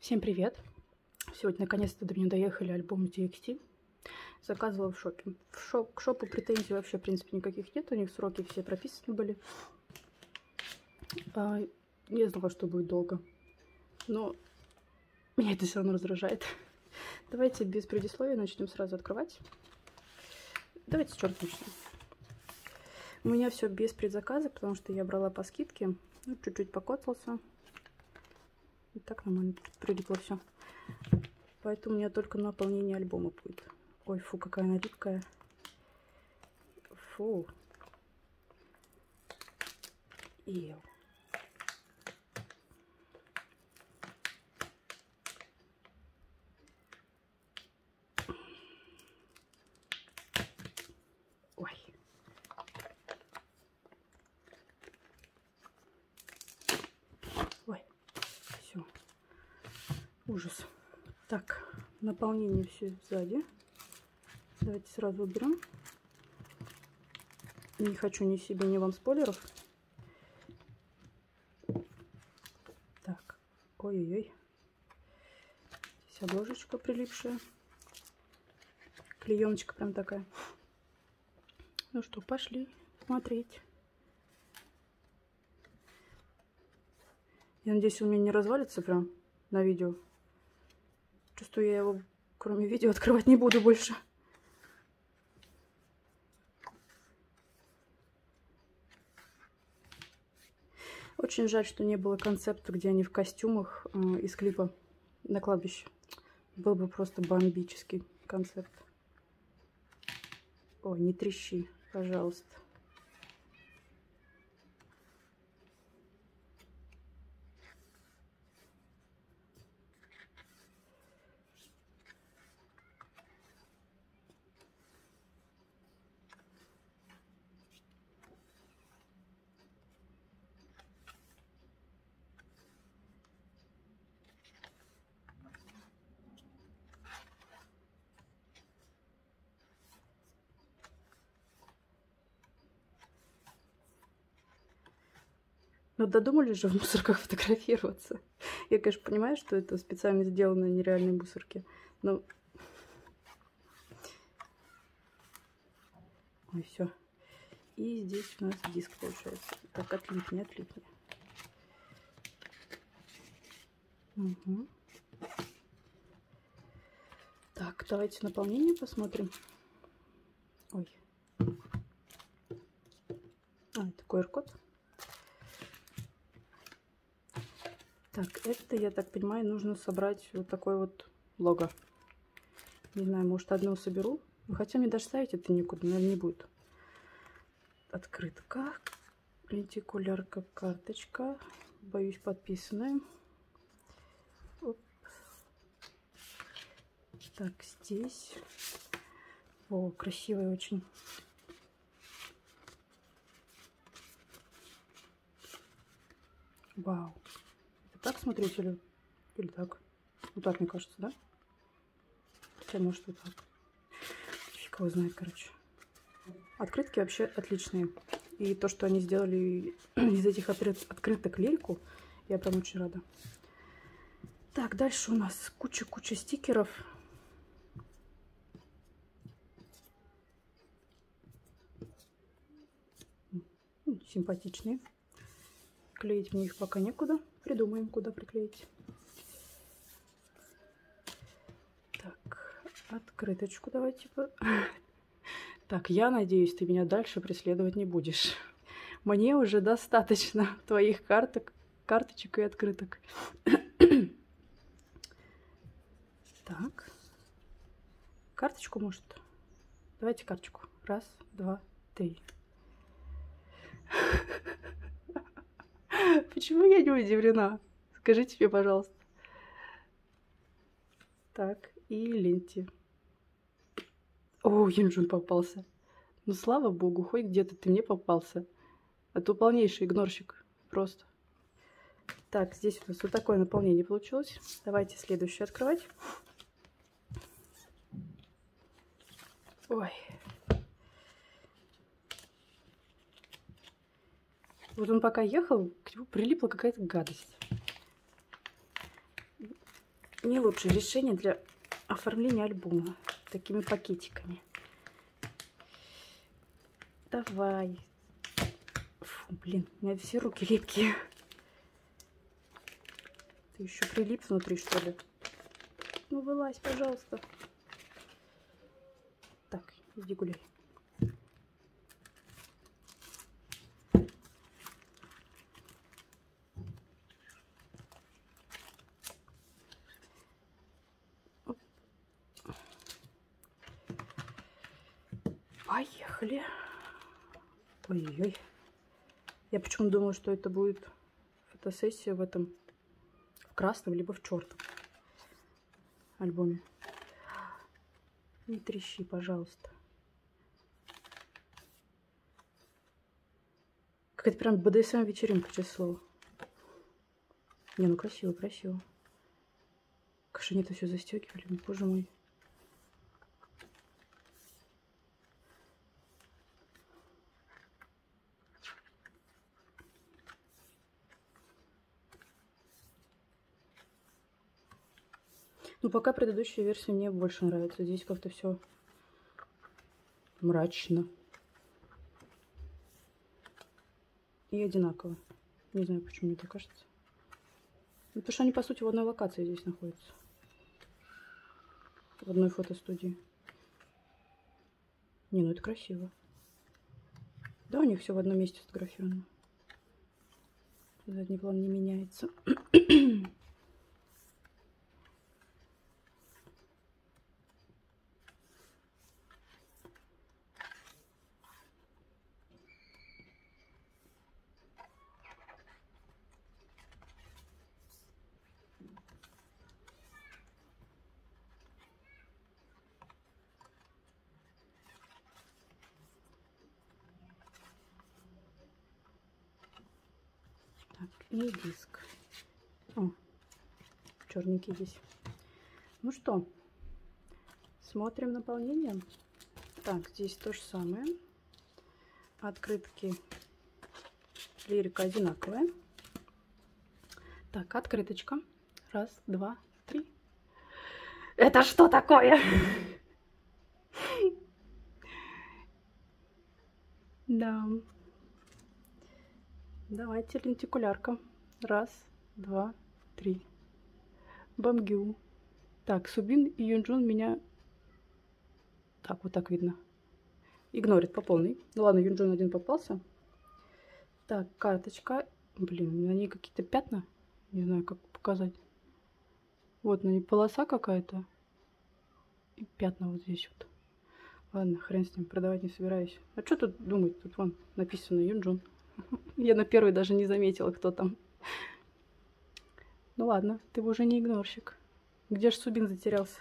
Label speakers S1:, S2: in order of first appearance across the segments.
S1: Всем привет! Сегодня наконец-то до меня доехали альбомы TXT. Заказывала в шопе. К шопу претензий вообще, в принципе, никаких нет. У них сроки все прописаны были. Я знала, что будет долго. Но меня это все равно раздражает. Давайте без предисловия начнем сразу открывать. Давайте с чего начнем. У меня все без предзаказа, потому что я брала по скидке. Ну, чуть-чуть покоцался. И так нормально прилипло все. Поэтому у меня только наполнение альбома будет. Ой, фу, какая она липкая. Фу. Ил. Ой. Ой. Все. Ужас. Так, наполнение все сзади. Давайте сразу уберем. Не хочу ни себе, ни вам спойлеров. Так, ой-ой-ой. Здесь обложечка прилипшая. Клееночка прям такая. Ну что, пошли смотреть. Я надеюсь, он у меня не развалится прям на видео. Чувствую, я его, кроме видео, открывать не буду больше. Очень жаль, что не было концепта, где они в костюмах из клипа на кладбище. Был бы просто бомбический концепт. Ой, не трещи, пожалуйста. Ну, додумались же в мусорках фотографироваться. Я, конечно, понимаю, что это специально сделано нереальные мусорки, но... Ой, все. И здесь у нас диск получается. Так, отлипни, отлипни. Угу. Так, давайте наполнение посмотрим. Ой. Это QR-код. Так, это, я так понимаю, нужно собрать вот такой вот лого. Не знаю, может, одну соберу. Хотя мне даже ставить это никуда, наверное, не будет. Открытка. Лентикулярка, карточка. Боюсь, подписанная. Оп. Так, здесь. О, красивая очень. Вау. Так смотреть или так? Вот так, мне кажется, да? Хотя, может, вот так. Фиг его знает, короче. Открытки вообще отличные. И то, что они сделали из этих открыток лельку, я прям очень рада. Так, дальше у нас куча-куча стикеров. Симпатичные. Клеить мне их пока некуда. Придумаем, куда приклеить. Так, открыточку давайте. Так, я надеюсь, ты меня дальше преследовать не будешь. Мне уже достаточно твоих карточек и открыток. Так. Карточку, может? Давайте карточку. Раз, два, три. Почему я не удивлена? Скажите мне, пожалуйста. Так, и ленти. О, Юнджун попался. Ну, слава богу, хоть где-то ты мне попался. А то полнейший игнорщик. Просто. Так, здесь у нас вот такое наполнение получилось. Давайте следующее открывать. Ой. Вот он пока ехал, к нему прилипла какая-то гадость. Не лучшее решение для оформления альбома такими пакетиками. Давай. Фу, блин, у меня все руки липкие. Ты еще прилип внутри, что ли? Ну, вылазь, пожалуйста. Так, иди гуляй. Поехали. Ой-ой-ой. Я почему думала, что это будет фотосессия в этом, в красном, либо в черном альбоме. Не трещи, пожалуйста. Какая-то прям БДСМ вечеринка, честное слово. Не, ну красиво, красиво. Как же они это все застегивали, боже мой. Ну, пока предыдущая версия мне больше нравится. Здесь как-то все мрачно. И одинаково. Не знаю, почему мне так кажется. Ну, потому что они, по сути, в одной локации здесь находятся. В одной фотостудии. Не, ну это красиво. Да, у них все в одном месте сфотографировано. Задний план не меняется. Так, и диск. О, черненький здесь. Ну что, смотрим наполнение. Так, здесь то же самое. Открытки лирика одинаковая. Так, открыточка. Раз, два, три. Это что такое? Да. Давайте лентикулярка. Раз, два, три. Бамгю. Так, Субин и Юнджун меня... Так, вот так видно. Игнорит по полной. Ну ладно, Юнджун один попался. Так, карточка. Блин, на ней какие-то пятна. Не знаю, как показать. Вот на ней полоса какая-то. И пятна вот здесь вот. Ладно, хрен с ним, продавать не собираюсь. А что тут думать? Тут вон написано Юнджун. Я на первой даже не заметила, кто там. Ну ладно, ты уже не игнорщик. Где ж Субин затерялся?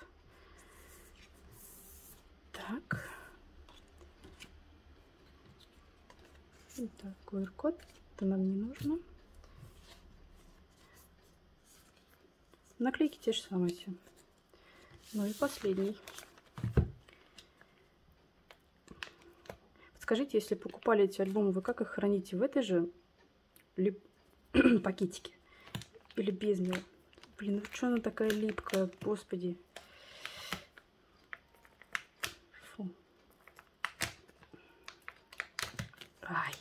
S1: Так. Так, QR-код. Это нам не нужно. Наклейки те же самые все. Ну и последний. Скажите, если покупали эти альбомы, вы как их храните? В этой же пакетике? Или без него? Блин, ну что она такая липкая, господи. Фу. Ай.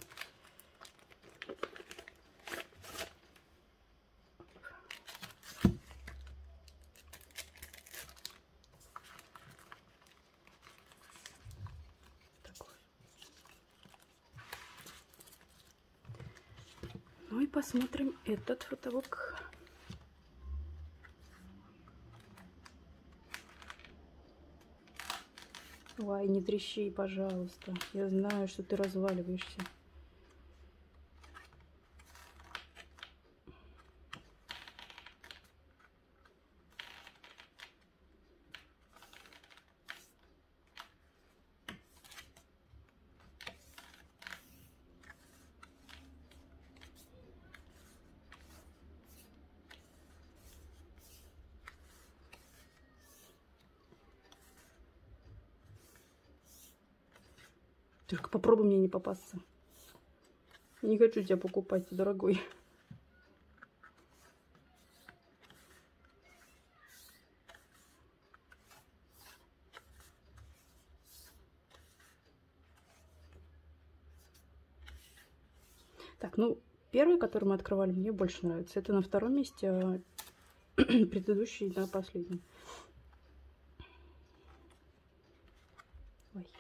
S1: Ну и посмотрим этот фотобук. Ой, не трещи, пожалуйста. Я знаю, что ты разваливаешься. Только попробуй мне не попасться. Не хочу тебя покупать, дорогой. Так, ну, первый, который мы открывали, мне больше нравится. Это на втором месте, а предыдущий на последнем. Ой.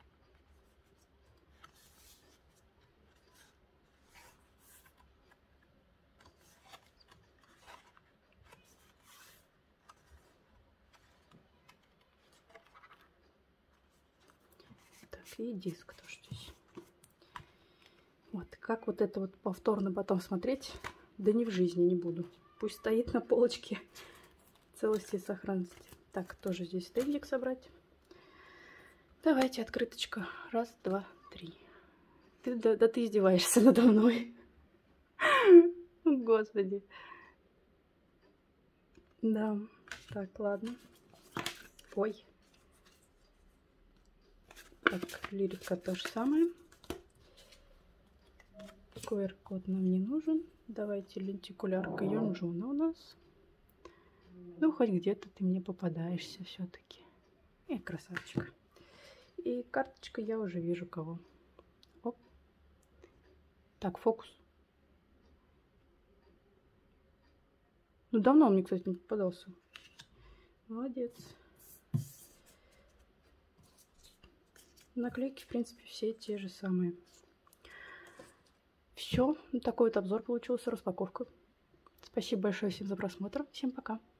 S1: Так, и диск тоже здесь. Вот, как вот это вот повторно потом смотреть, да ни в жизни не буду. Пусть стоит на полочке целости и сохранности. Так, тоже здесь стендик собрать. Давайте, открыточка. Раз, два, три. Да ты издеваешься надо мной. Господи. Да, так, ладно. Ой. Так, лирика то же самое. QR-код нам не нужен. Давайте лентикулярка Йонджуна у нас. Ну, хоть где-то ты мне попадаешься все-таки. Красавчик. И карточка я уже вижу кого. Оп. Так, фокус. Ну, давно он мне, кстати, не попадался. Молодец. Наклейки, в принципе, все те же самые. Все. Такой вот обзор получился, распаковка. Спасибо большое всем за просмотр. Всем пока.